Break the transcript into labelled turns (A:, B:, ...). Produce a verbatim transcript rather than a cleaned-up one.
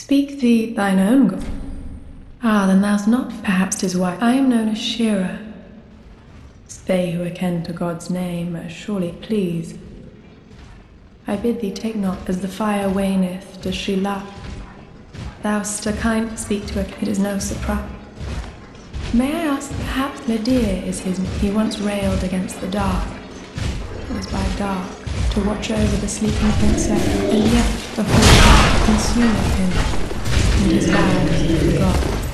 A: Speak thee thine own God. Ah, then thou'st not perhaps his wife. I am known as Shira. They who are ken to God's name are surely pleased. I bid thee take not, as the fire waneth, does she laugh. Thou'st a kind to speak to her, it is no surprise. May I ask, perhaps Medea is his, he once railed against the dark. It was by dark, to watch over the sleeping princess, and yet the whole dark consumeth him, and his vows he forgot.